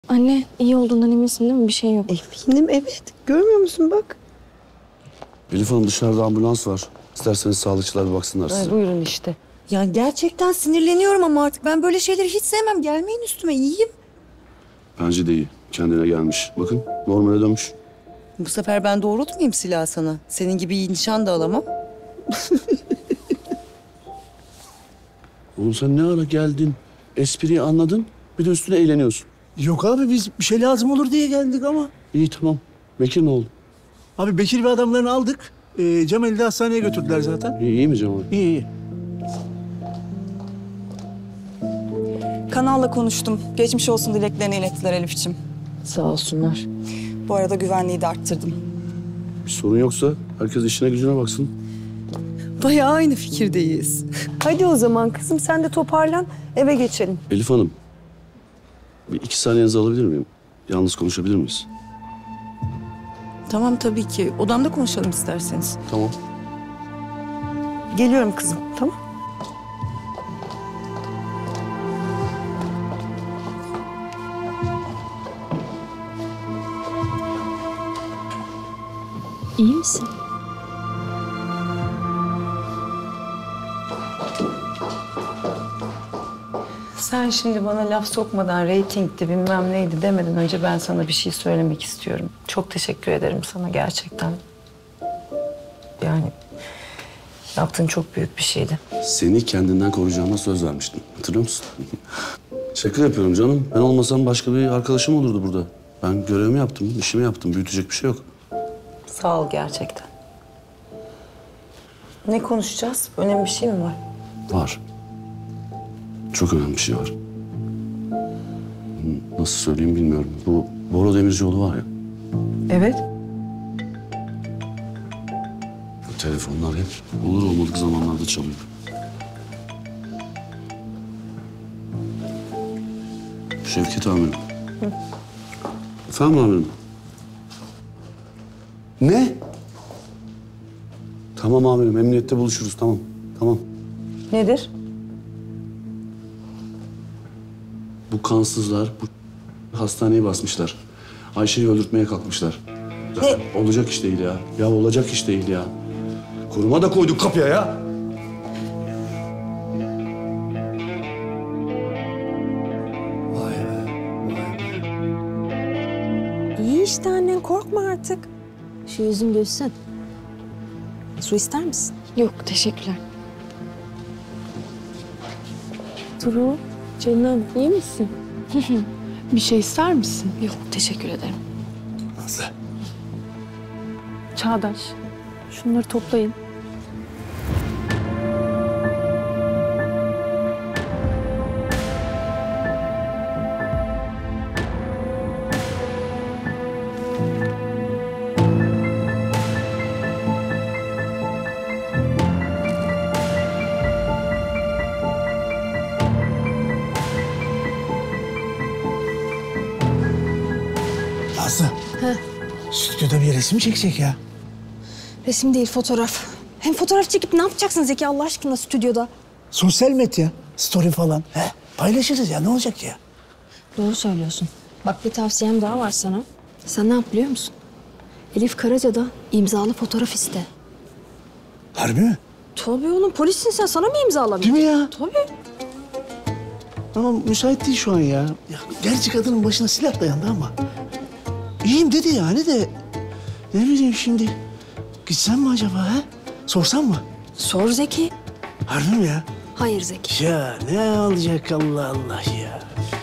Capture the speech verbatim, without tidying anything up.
Anne, iyi olduğundan eminsin değil mi? Bir şey yok. Eminim, evet. Görmüyor musun bak? Elif Hanım, dışarıda ambulans var. İsterseniz sağlıkçılar bir baksınlar size. Ay, buyurun işte. Ya gerçekten sinirleniyorum ama artık ben böyle şeyleri hiç sevmem. Gelmeyin üstüme, iyiyim. Bence de iyi. Kendine gelmiş. Bakın, normale dönmüş. Bu sefer ben doğrultmayayım silahı sana. Senin gibi iyi nişan da alamam. Oğlum sen ne ara geldin? Espriyi anladın. Bir de üstüne eğleniyorsun. Yok abi biz bir şey lazım olur diye geldik ama. İyi tamam. Bekir ne oldu? Abi Bekir ve adamlarını aldık. Ee, Cemal'i de hastaneye götürdüler zaten. İyi, iyi mi Cemal? İyi iyi. Kanalla konuştum. Geçmiş olsun dileklerini ilettiler Elif'ciğim. Sağ olsunlar. Bu arada güvenliği de arttırdım. Bir sorun yoksa herkes işine gücüne baksın. Bayağı aynı fikirdeyiz. Hadi o zaman kızım sen de toparlan eve geçelim. Elif Hanım, bir iki saniyenizi alabilir miyim? Yalnız konuşabilir miyiz? Tamam tabii ki. Odamda konuşalım isterseniz. Tamam. Geliyorum kızım, tamam? İyi misin? Sen şimdi bana laf sokmadan reytingdi bilmem neydi demeden önce ben sana bir şey söylemek istiyorum. Çok teşekkür ederim sana gerçekten. Yani yaptığın çok büyük bir şeydi. Seni kendinden koruyacağıma söz vermiştim. Hatırlıyor musun? Şaka yapıyorum canım. Ben olmasam başka bir arkadaşım olurdu burada. Ben görevimi yaptım, işimi yaptım. Büyütecek bir şey yok. Sağ ol gerçekten. Ne konuşacağız? Önemli bir şey mi var? Var. Çok önemli bir şey var. Nasıl söyleyeyim bilmiyorum. Bu Bora Demircioğlu var ya. Evet. Bu telefonlar hep olur olmadık zamanlarda çalıyor. Şevket amirim. Hı. Efendim amirim? Ne? Tamam amirim, emniyette buluşuruz. Tamam, tamam. Nedir? Bu kansızlar bu hastaneyi basmışlar. Ayşe'yi öldürtmeye kalkmışlar. Ne? Olacak iş değil ya. Ya olacak iş değil ya. Koruma da koyduk kapıya ya. Vay be, vay be. İyi işte annen, korkma artık. Şu yüzün gülsün. Su ister misin? Yok, teşekkürler. Duru, canım iyi misin? Bir şey ister misin? Yok, teşekkür ederim. Nasıl? Çağdaş, şunları toplayın. Nazlı. He. Stüdyoda bir resim çekecek ya. Resim değil, fotoğraf. Hem fotoğraf çekip ne yapacaksın Zeki Allah aşkına stüdyoda? Sosyal medya, story falan. He, paylaşırız ya ne olacak ya? Doğru söylüyorsun. Bak bir tavsiyem daha var sana. Sen ne yap biliyor musun? Elif Karaca'da imzalı fotoğraf iste. Harbi mi? Tabii oğlum, polissin sen. Sana mı imzalamıyor? Değil mi ya? Tabii. Ama müsait değil şu an ya. Ya gerçi kadının başına silah dayandı ama. İyiyim dedi yani de. Ne bileyim şimdi. Gitsem mi acaba ha? Sorsam mı? Sor Zeki. Harbi mi ya? Hayır Zeki. Ya ne olacak Allah Allah ya.